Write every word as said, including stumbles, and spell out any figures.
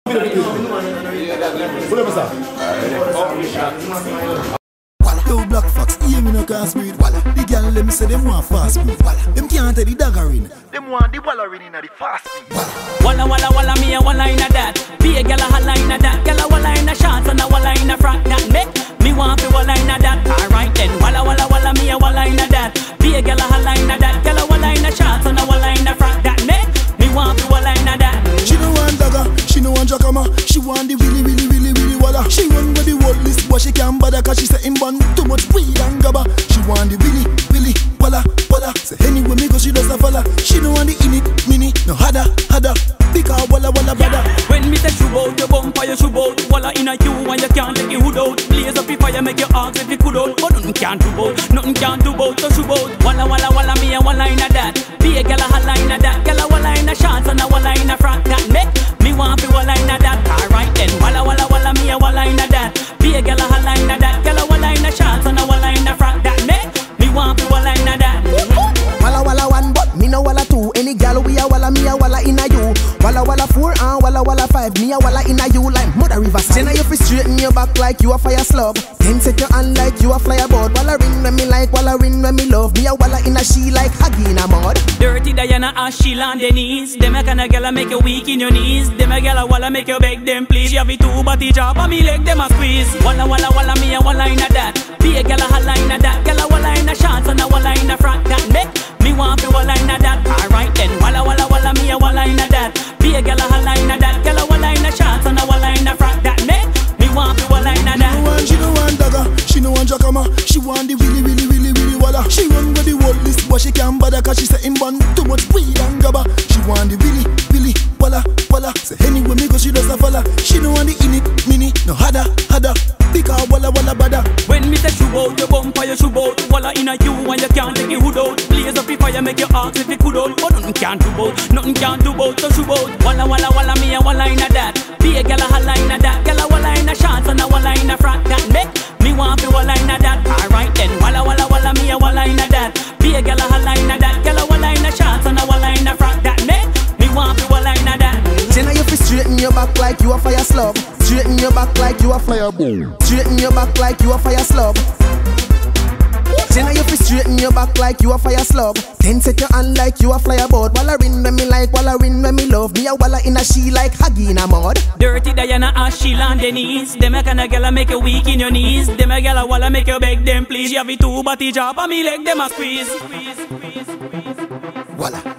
Yo, BlakFox, hear me no can't speed. Walla, the girl let me say them want fast speed. Walla, them can't take the dagger in. Them want the walla in the fast speed. Walla walla walla me a walla in a that. Be a gyal a holla in a that. Gyal a walla in a shorts and a walla in a frock. That make me want to walla in a that. Alright then, walla walla walla me a walla in a that. Be a gyal a holla in a that. Gyal a walla in a shorts and a walla in a frock. That make me want to walla in a that. She no want dagger, she no want jacama. She want the willy willy willy willy walla. She run with the world list, but she can't bother 'cause she say in bun too much weed and gabba. She want the willy willy walla walla. Say anyway me go she does a fella. She no want the in it mini, no hada hada. Because walla walla brother. When me say shoot out your bumper, you shoot out. Walla in a you and you can't take your hood out. Blaze up your fire, make your ask if you could out. But nothing can't do bout, nothing can't do bout. So shoot out. Walla walla walla me a walla in a that. Be a gyal a holla in a that. Gyal a walla in a shorts and a walla in a frock. That make me want to walla in a that. Alright then, walla walla walla me a walla in a that. Be a gyal a holla in a that. Gyal a walla in a shorts and a walla in a frock. That make me want to walla in a that. Walla walla one, but me no walla two. Any gal we a walla, me a walla in a you. Walla walla four and walla walla five. Me a walla in a you like mother river. Then you fi straighten your back like you a fire slug. Then set your hand like you a fly aboard. Walla ring when me like, walla ring when me love. Me a walla in a she like huggy in a mud. Dirty Diana and she on the knees. Them a kind of gal make you weak in your knees. Them a gal a walla make you beg them please. You have it two body job and me leg them a squeeze. Walla walla walla me a walla in a that. Be a gal a holla in a that. Gal a walla in a shorts and a walla in a frock. That make me want to walla in a that. Alright then, walla walla walla me a walla in a that. Be a gal a holla in a that. Gal a walla in a shorts and a walla in a frock. That make me want to walla in a that. She no want dagger, she no want jacama. She want the willy willy willy willy walla. She run with the world list, but she can't bother 'cause she say in bun too much weed and gabba. She want the willy willy walla walla. Say anyway me go she does a fella. She no want the in it mini, no hada hada. Because walla walla brother. When me say shoot out your bumper, you shoot out. Walla in a you and you can't take your hood out. Blaze up your fire, make your ask if you could out. But nothing can't do bout, nothing can't do bout. So shoot out. Walla walla walla me a walla in a that. Be a gal a holla in a that. Gal a walla in a shorts and a walla in a frock. That make me want to walla in a that. Alright then, walla walla walla me a walla in a that. Be a gal a holla in a that. Gal a walla in a shorts and a walla in a frock. That make me want to walla in a that. Then you fi straighten your back like you a fire slug. Straighten your back like you a fire boom. Straighten your back like you a fire slug. Then you fi straighten your back like you a fire slug. Then set your hand like you a fly aboard. Walla ring when me like, walla ring when me love. Me a walla in a she like huggy in a mud. Dirty Diana and she on the knees. Them a kind of gal make you weak in your knees. Them a gal a walla make you beg them please. You have it two body job and me leg them a squeeze. Walla.